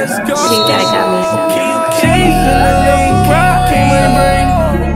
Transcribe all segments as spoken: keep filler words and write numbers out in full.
Let's go. I think that got me. Chasing the link, rocking my brain.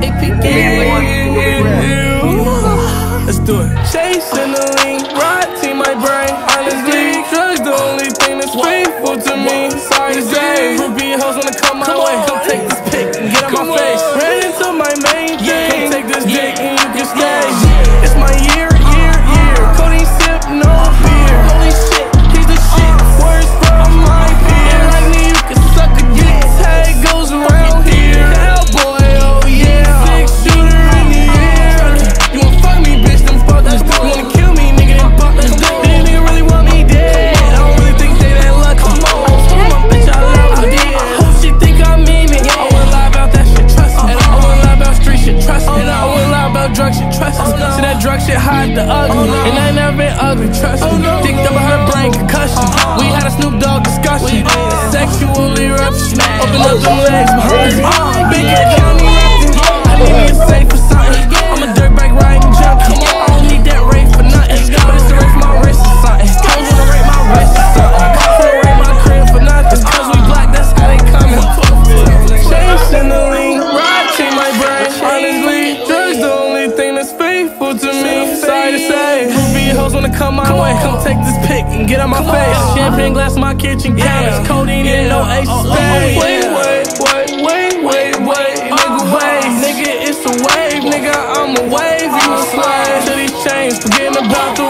Let's do it. Chasing the link, rocking my brain. Honestly, drugs the only thing that's faithful to me. Sorry to say, groupie hoes wanna come my way. Come take this pic and get on my face. Ran into my main thing. Come take this dick and you can stay. It's my year, year, year. Codeine sip, no beer. Holy shit, he's the shit. Words from my peers. Like me, you can suck a dick. Tag goes around here. Cowboy, oh yeah. Six shooter in the air. You wanna fuck me, bitch? Them fuckers. You wanna kill me, nigga? Them fuckers. These niggas really want me dead. I don't really think they that lucky. Come on, bitch, I love her. I hope she think I mean it. I wouldn't lie about that shit, trust me. I wouldn't lie about street shit, trust me. I wouldn't lie about drug shit, trust me. See that drug shit hide the ugly, and I ain't never been ugly, trust me. Think about her brain concussion. We had a Snoop Dogg discussion. Sexual eruption. Open up them legs behind me. Big county rapping. I need me a safe for something. I'm a dirtbag riding junkie. I don't need that rate for nothing, but it's the rate for my wrist or something. I wanna rate my wrist or something. I wanna rate my crib for nothing. Cause we black, that's how they coming. Chasing the lean, rocking my brain. Honestly, drugs the only thing that's faithful to me. Sorry to say, groupie hoes wanna come my way. Come take this pic and get on my face. Champagne glass, my kitchen counters. Codeine and no ace of spades. Wait, wait, wait, wait, wait, wait, nigga, wave, nigga, it's a wave, nigga, I'm a wave, you a slave to these chains, forgetting about the